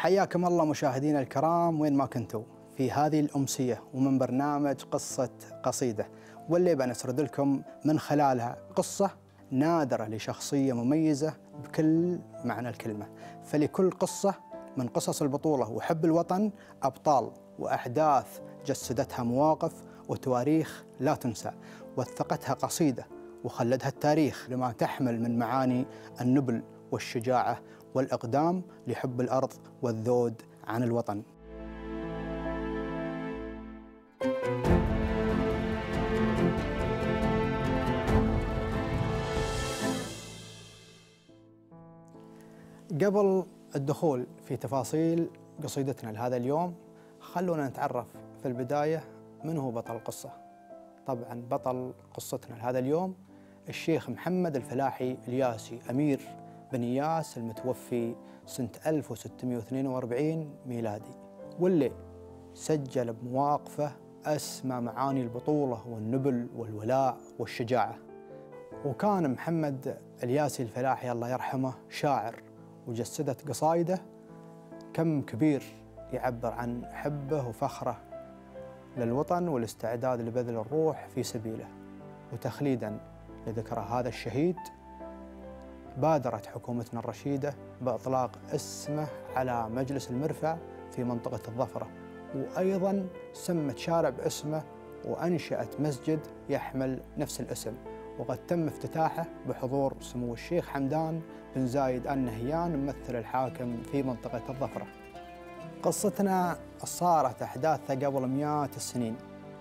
حياكم الله مشاهدينا الكرام وين ما كنتوا في هذه الأمسية ومن برنامج قصة قصيدة، واللي بنسرد لكم من خلالها قصة نادرة لشخصية مميزة بكل معنى الكلمة. فلكل قصة من قصص البطولة وحب الوطن أبطال وأحداث جسدتها مواقف وتواريخ لا تنسى، وثقتها قصيدة وخلدها التاريخ لما تحمل من معاني النبل والشجاعة والإقدام لحب الأرض والذود عن الوطن. قبل الدخول في تفاصيل قصيدتنا لهذا اليوم، خلونا نتعرف في البداية من هو بطل القصة. طبعا بطل قصتنا لهذا اليوم الشيخ محمد الفلاحي الياسي أمير بن إياس المتوفي سنة 1642 ميلادي، واللي سجل بمواقفه أسمى معاني البطولة والنبل والولاء والشجاعة. وكان محمد الياسي الفلاحي الله يرحمه شاعر، وجسدت قصائده كم كبير يعبر عن حبه وفخره للوطن والاستعداد لبذل الروح في سبيله. وتخليداً لذكرى هذا الشهيد، بادرت حكومتنا الرشيدة بإطلاق اسمه على مجلس المرفأ في منطقة الظفرة، وأيضاً سمت شارع باسمه وأنشأت مسجد يحمل نفس الاسم، وقد تم افتتاحه بحضور سمو الشيخ حمدان بن زايد آل نهيان ممثل الحاكم في منطقة الظفرة. قصتنا صارت أحداثها قبل 100 السنين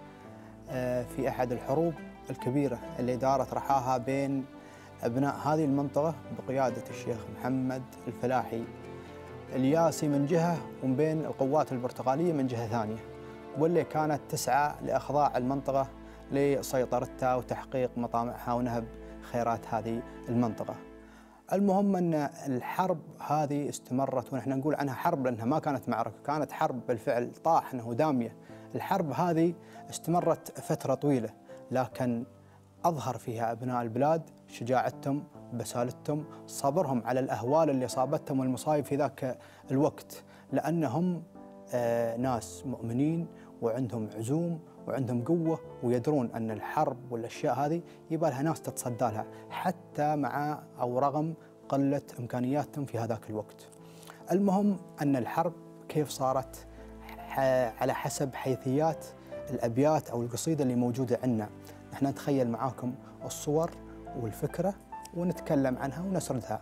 في أحد الحروب الكبيرة اللي دارت رحاها بين أبناء هذه المنطقة بقيادة الشيخ محمد الفلاحي الياسي من جهة، ومن بين القوات البرتغالية من جهة ثانية، واللي كانت تسعى لإخضاع المنطقة لسيطرتها وتحقيق مطامعها ونهب خيرات هذه المنطقة. المهم أن الحرب هذه استمرت، ونحن نقول عنها حرب لأنها ما كانت معركة، كانت حرب بالفعل طاحنة ودامية. الحرب هذه استمرت فترة طويلة، لكن أظهر فيها أبناء البلاد شجاعتهم، بسالتهم، صبرهم على الأهوال اللي صابتهم والمصايب في ذاك الوقت، لأنهم ناس مؤمنين وعندهم عزوم وعندهم قوة، ويدرون أن الحرب والأشياء هذه يبقى لها ناس تتصدى لها حتى مع أو رغم قلة إمكانياتهم في هذاك الوقت. المهم أن الحرب كيف صارت على حسب حيثيات الأبيات أو القصيدة اللي موجودة عندنا. نحن نتخيل معاكم الصور والفكرة ونتكلم عنها ونسردها.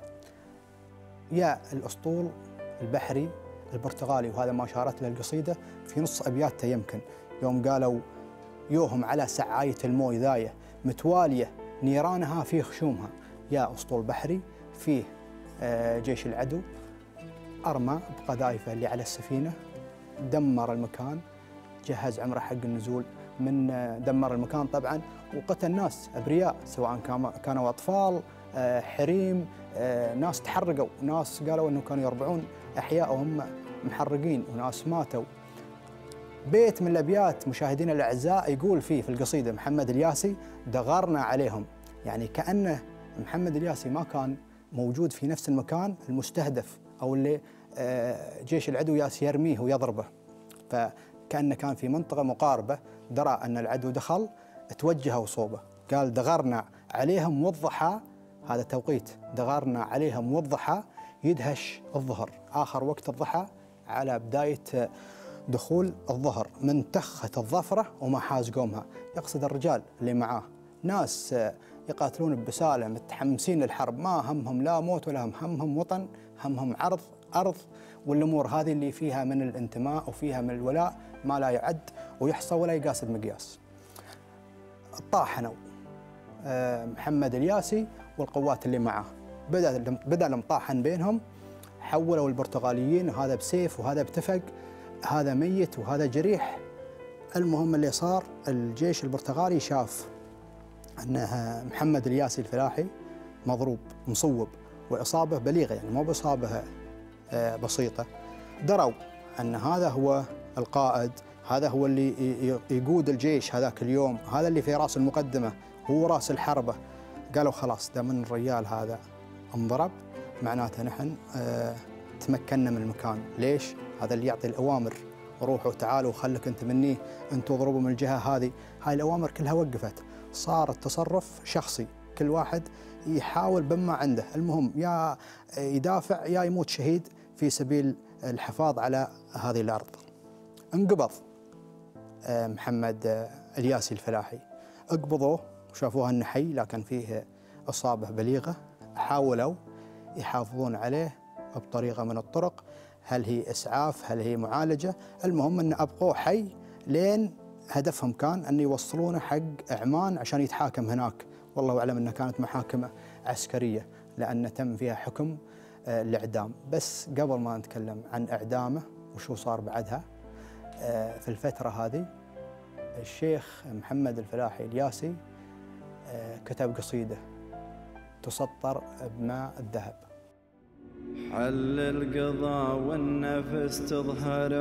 يا الأسطول البحري البرتغالي، وهذا ما شارت له القصيدة في نص أبياتها، يمكن يوم قالوا يوهم على سعاية الموي ذاية متوالية نيرانها في خشومها. يا أسطول بحري فيه جيش العدو أرمى بقذائفه اللي على السفينة، دمر المكان، جهز عمره حق النزول من دمر المكان طبعا، وقتل ناس أبرياء سواء كانوا أطفال، حريم، ناس تحرقوا، ناس قالوا أنه كانوا يربعون أحياء وهم محرقين، وناس ماتوا. بيت من الأبيات مشاهدينا الأعزاء يقول فيه في القصيدة محمد الياسي دغرنا عليهم، يعني كأنه محمد الياسي ما كان موجود في نفس المكان المستهدف أو اللي جيش العدو ياس يرميه ويضربه، فكأنه كان في منطقة مقاربة، درى أن العدو دخل توجهوا صوبه، قال دغرنا عليهم والضحى، هذا توقيت دغرنا عليهم والضحى يدهش الظهر، آخر وقت الضحى على بداية دخول الظهر، من تخت الظفرة وما حاز قومها. يقصد الرجال اللي معاه ناس يقاتلون ببسالة متحمسين للحرب، ما همهم لا موت ولا همهم وطن، همهم عرض أرض، والأمور هذه اللي فيها من الانتماء وفيها من الولاء ما لا يعد ويحصى ولا يقاس بمقياس. طاحنوا محمد الياسي والقوات اللي معاه، بدأ المطاحن بينهم، حولوا البرتغاليين، وهذا بسيف وهذا بتفق، هذا ميت وهذا جريح. المهم اللي صار الجيش البرتغالي شاف أن محمد الياسي الفلاحي مضروب مصوب وإصابة بليغة، يعني مو بإصابة بسيطة، دروا أن هذا هو القائد، هذا هو اللي يقود الجيش هذاك اليوم، هذا اللي في رأس المقدمة، هو رأس الحربة. قالوا خلاص ده من الرجال هذا انضرب، معناته نحن تمكنا من المكان. ليش؟ هذا اللي يعطي الأوامر، روحوا تعالوا خلك أنت مني، أنتوا اضربوا من الجهة هذه. هاي الأوامر كلها وقفت، صار التصرف شخصي، كل واحد يحاول بما عنده، المهم يا يدافع يا يموت شهيد في سبيل الحفاظ على هذه الأرض. انقبض محمد الياسي الفلاحي، اقبضوه وشافوها انه حي لكن فيه اصابه بليغه، حاولوا يحافظون عليه بطريقه من الطرق، هل هي اسعاف هل هي معالجه، المهم ان ابقوه حي لين هدفهم كان ان يوصلونه حق عمان عشان يتحاكم هناك، والله اعلم انها كانت محاكمه عسكريه لان تم فيها حكم الاعدام. بس قبل ما نتكلم عن اعدامه وشو صار بعدها، في الفتره هذه الشيخ محمد الفلاحي الياسي كتب قصيدة تسطر بماء الذهب. حل القضاء والنفس تظهر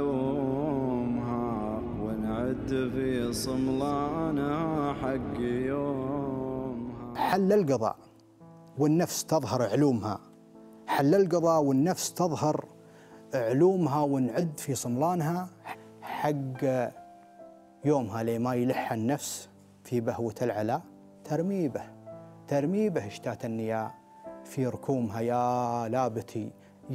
علومها، ونعد في صملانها حق يومها. حل القضاء والنفس تظهر علومها، حل القضاء والنفس تظهر علومها، ونعد في صملانها حق يومها، لما يلح النفس في بهوة العلا ترميبه، ترميبه اشتات النيا في ركومها. يا لابتي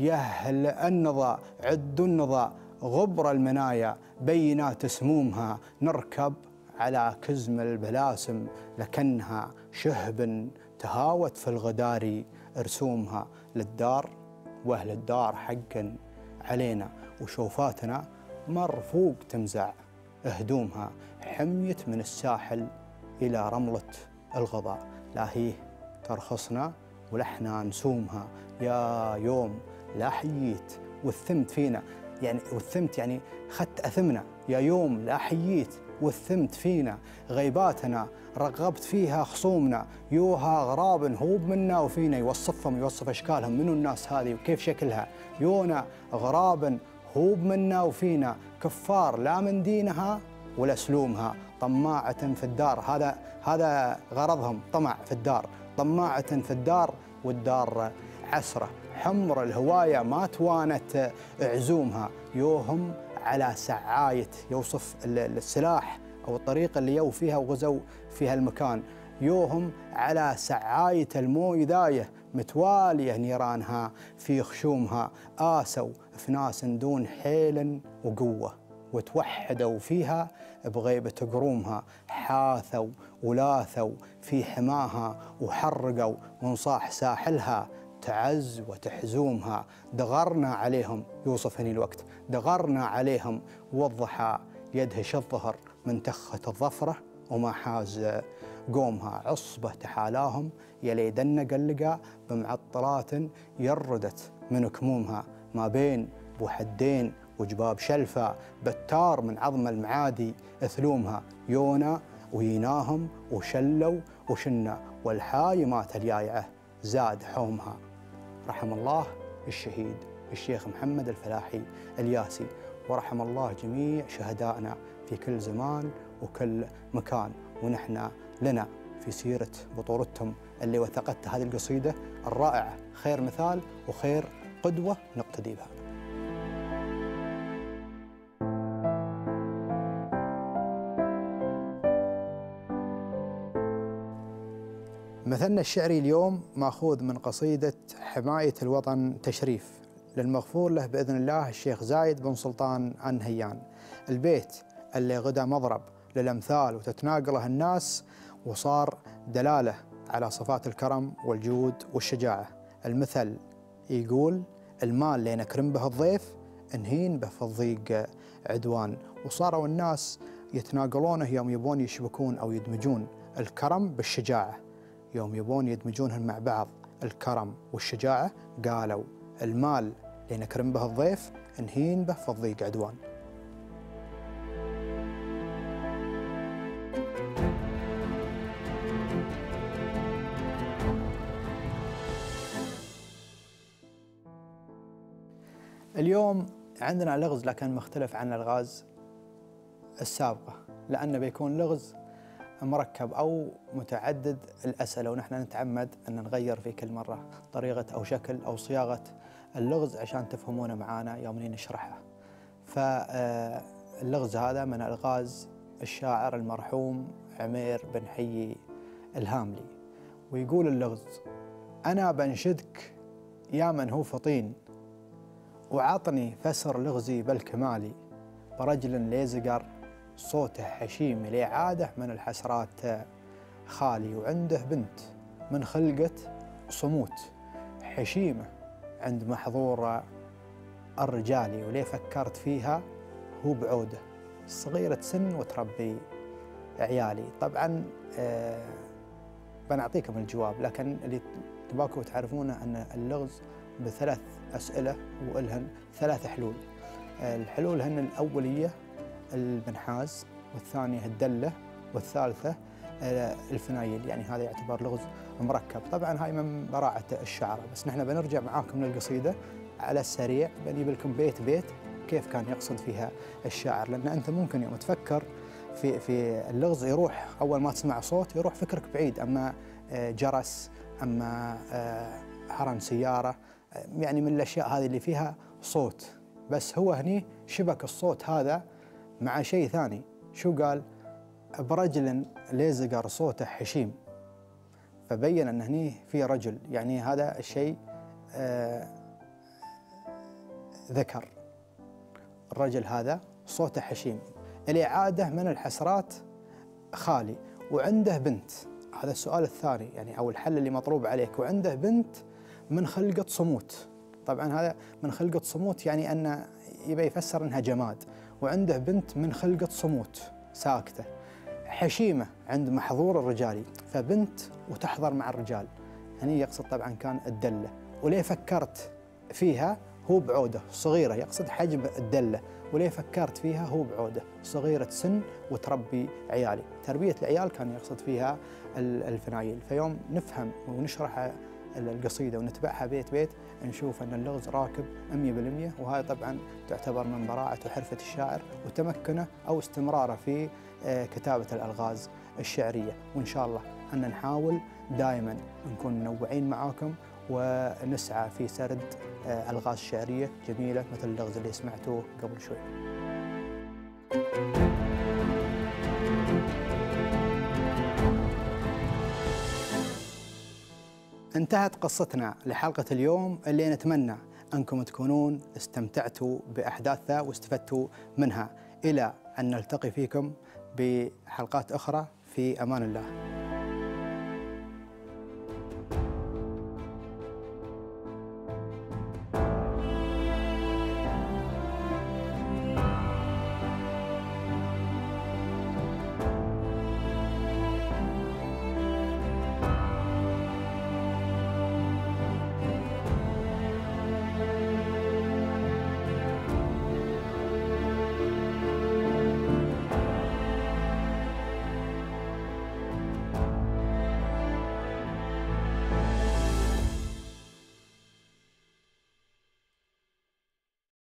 يهل النضا عد النضا غبر المنايا بينات سمومها، نركب على كزم البلاسم لكنها شهب تهاوت في الغدار رسومها. للدار واهل الدار حقا علينا، وشوفاتنا مرفوق تمزع هدومها، حميت من الساحل إلى رملة الغضاء، لا هي ترخصنا ولحنا نسومها. يا يوم لا حييت والثمت فينا، يعني والثمت يعني خدت أثمنا، يا يوم لا حييت والثمت فينا، غيباتنا رغبت فيها خصومنا، يوها غراب هوب منا وفينا. يوصفهم، يوصف أشكالهم، منو الناس هذه وكيف شكلها. يونا غراب هوب منا وفينا، كفار لا من دينها ولا سلومها، طماعة في الدار. هذا غرضهم، طمع في الدار، طماعة في الدار والدار عسرة، حمر الهواية ما توانت عزومها. يوهم على سعاية، يوصف السلاح أو الطريقة اللي يو فيها وغزوا فيها المكان. يوهم على سعاية المويداية متوالية نيرانها في خشومها، آسوا في ناس دون حيل وقوة وتوحدوا فيها بغيبة قرومها، حاثوا ولاثوا في حماها وحرقوا وانصاح ساحلها تعز وتحزومها. دغرنا عليهم، يوصف هني الوقت، دغرنا عليهم والضحى يدهش الظهر من تخة الظفرة وما حاز قومها. عصبة تحالاهم يليدن قلقا بمعطرات يردت من كمومها، ما بين بوحدين وجباب شلفة بتار من عظم المعادي اثلومها. يونا ويناهم وشلوا وشنا والحايمات اليايعة زاد حومها. رحم الله الشهيد الشيخ محمد الفلاحي الياسي، ورحم الله جميع شهدائنا في كل زمان وكل مكان، ونحن لنا في سيرة بطولتهم اللي وثقتها هذه القصيدة الرائعة خير مثال وخير قدوة نقتدي بها. مثلنا الشعري اليوم ماخوذ من قصيدة حماية الوطن تشريف للمغفور له بإذن الله الشيخ زايد بن سلطان عن هيان. البيت اللي غدا مضرب للأمثال وتتناقله الناس، وصار دلالة على صفات الكرم والجود والشجاعة. المثل يقول المال اللي نكرم به الضيف انهين به في الضيق عدوان، وصاروا الناس يتناقلونه يوم يبون يشبكون أو يدمجون الكرم بالشجاعة، يوم يبون يدمجونهم مع بعض الكرم والشجاعة قالوا المال اللي نكرم به الضيف انهين به في الضيق عدوان. اليوم عندنا لغز لكن مختلف عن الألغاز السابقة، لأنه بيكون لغز مركب أو متعدد الأسئلة، ونحن نتعمد أن نغير في كل مرة طريقة أو شكل أو صياغة اللغز عشان تفهمونه معانا يوم نشرحه. فاللغز هذا من ألغاز الشاعر المرحوم عمير بن حي الهاملي، ويقول اللغز: أنا بنشدك يا من هو فطين، وعطني فسر لغزي بالكمالي، برجل ليزقر صوته حشيم، ليه عاده من الحسرات خالي، وعنده بنت من خلقة صموت حشيمة عند محظور الرجالي، وليه فكرت فيها هو بعوده، صغيرة سن وتربي عيالي. طبعا بنعطيكم الجواب، لكن اللي تباكوا تعرفونه أن اللغز بثلاث أسئلة ولهن ثلاث حلول. الحلول هن الأولية المنحاز، والثانية الدلة، والثالثة الفنايل. يعني هذا يعتبر لغز مركب. طبعا هاي من براعة الشعراء، بس نحن بنرجع معاكم للقصيدة على السريع، بنجيب لكم بيت بيت كيف كان يقصد فيها الشاعر، لأن أنت ممكن يوم تفكر في اللغز يروح أول ما تسمع صوت يروح فكرك بعيد، أما جرس، أما هرن سيارة، يعني من الأشياء هذه اللي فيها صوت. بس هو هني شبك الصوت هذا مع شيء ثاني. شو قال؟ برجل ليزقر صوته حشيم، فبين أن هني في رجل، يعني هذا الشيء ذكر. الرجل هذا صوته حشيم، إليه عاده من الحسرات خالي، وعنده بنت. هذا السؤال الثاني يعني أو الحل اللي مطلوب عليك. وعنده بنت من خلقة صموت. طبعا هذا من خلقة صموت يعني أنه يبي يفسر أنها جماد. وعنده بنت من خلقة صموت ساكتة حشيمة عند محظور الرجالي، فبنت وتحضر مع الرجال. هني يقصد طبعا كان الدلة. وليه فكرت فيها هو بعودة صغيرة، يقصد حجم الدلة. وليه فكرت فيها هو بعودة صغيرة سن وتربي عيالي. تربية العيال كان يقصد فيها الفنايل. فيوم نفهم ونشرح القصيدة ونتبعها بيت بيت نشوف أن اللغز راكب 100%. وهاي طبعا تعتبر من براعة وحرفة الشاعر وتمكنه أو استمراره في كتابة الألغاز الشعرية. وإن شاء الله أن نحاول دائما نكون منوعين معاكم ونسعى في سرد ألغاز شعرية جميلة مثل اللغز اللي سمعتوه قبل شوي. انتهت قصتنا لحلقة اليوم، اللي نتمنى أنكم تكونون استمتعتوا بأحداثها واستفدتوا منها. إلى أن نلتقي فيكم بحلقات أخرى، في أمان الله.